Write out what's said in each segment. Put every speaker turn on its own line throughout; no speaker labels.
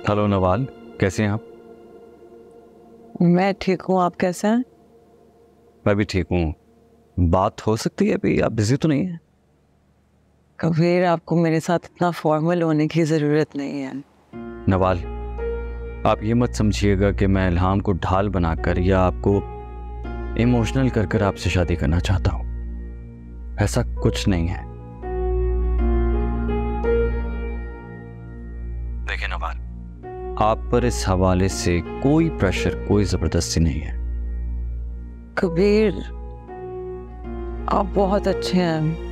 Hello Nawal, कैसे हैं आप?
मैं ठीक हूँ, आप कैसे हैं?
मैं भी ठीक हूँ। बात हो सकती है? अभी आप बिजी तो नहीं है?
कबीर, आपको मेरे साथ इतना फॉर्मल होने की ज़रूरत नहीं है।
नवाल, आप ये मत समझिएगा कि मैं इल्हाम को ढाल बनाकर या आपको इमोशनल कर कर आपसे शादी करना चाहता हूँ। ऐसा कुछ नहीं है। देखिए नवाल, आप पर इस हवाले से कोई प्रेशर, कोई जबरदस्ती नहीं है।
कबीर, आप बहुत अच्छे हैं।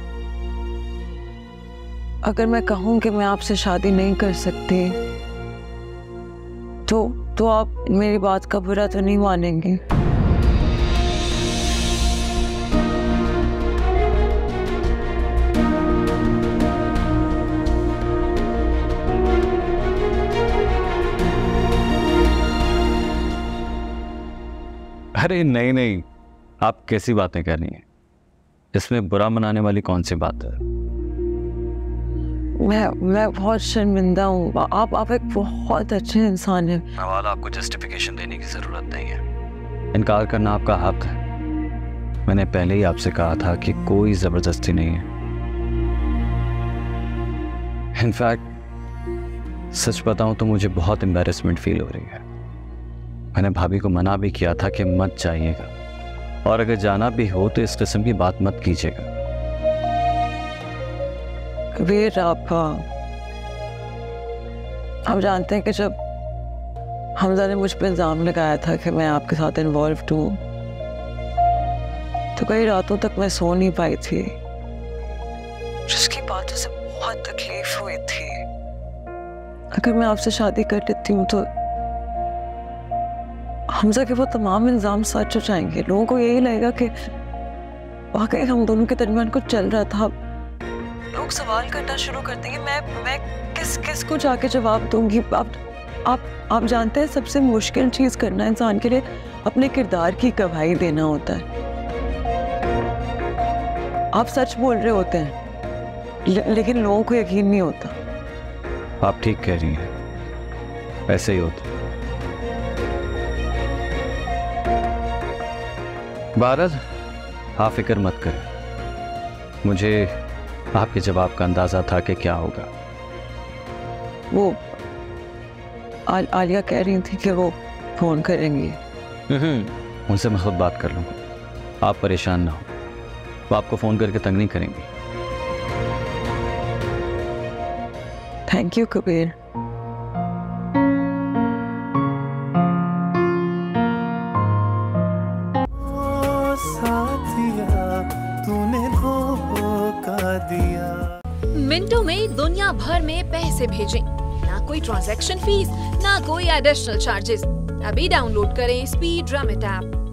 अगर मैं कहूँ कि मैं आपसे शादी नहीं कर सकती तो आप मेरी बात का बुरा तो नहीं मानेंगे?
अरे नहीं नहीं, आप कैसी बातें कर रही हैं? इसमें बुरा मनाने वाली कौन सी बात है?
मैं बहुत शर्मिंदा हूँ। आप एक बहुत अच्छे इंसान हैं।
नवाल, आपको जस्टिफिकेशन देने की जरूरत नहीं है। इनकार करना आपका हक है। मैंने पहले ही आपसे कहा था कि कोई जबरदस्ती नहीं है। इनफैक्ट सच बताऊं तो मुझे बहुत एम्बैरेसमेंट फील हो रही है। मैंने भाभी को मना भी किया था कि मत जाइएगा, और अगर जाना भी हो तो इस किस्म की बात मत कीजिएगा।
कबीर, आप जानते हैं कि जब हमजा ने मुझ पर इल्ज़ाम लगाया था कि मैं आपके साथ इन्वॉल्व हूँ, तो कई रातों तक मैं सो नहीं पाई थी। जिसकी बातों से बहुत तकलीफ हुई थी। अगर मैं आपसे शादी कर लेती हूँ तो हमजा के वो तमाम इल्ज़ाम सच हो जाएंगे। लोगों को यही लगेगा कि वाकई हम दोनों के दरमियान कुछ चल रहा था। लोग सवाल करना शुरू कर देंगे। मैं किस को जाके जवाब दूंगी? आप जानते हैं, सबसे मुश्किल चीज करना इंसान के लिए अपने किरदार की गवाही देना होता है। आप सच बोल रहे होते हैं लेकिन लोगों को यकीन नहीं होता।
आप ठीक कह रही हैं, ऐसे ही होता है। बारद, आप फिक्र मत करें। मुझे आपके जवाब का अंदाजा था कि क्या होगा।
वो आलिया कह रही थी कि वो फोन करेंगी।
उनसे मैं खुद बात कर लूँगा, आप परेशान ना हो। वो आपको फ़ोन करके तंग नहीं करेंगी।
Thank you Kabir.
मिनटों में दुनिया भर में पैसे भेजें, ना कोई ट्रांजैक्शन फीस, ना कोई एडिशनल चार्जेस। अभी डाउनलोड करें स्पीड रेमिट ऐप।